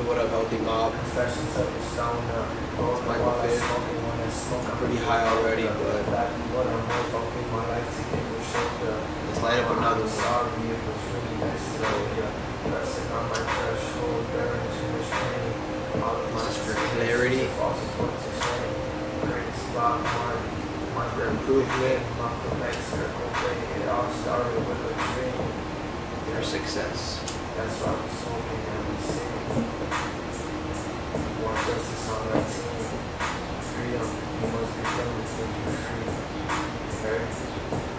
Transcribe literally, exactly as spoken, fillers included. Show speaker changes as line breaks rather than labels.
what up, Healthy Mob?
Confessions of a stoner.
It's Michael Fifth. I'm pretty high already, but let's light up another one. So, this is for clarity, for improvement, for success.
That's why we're smoking and we sing. More justice on that team. Freedom. You must be done with you free. Okay?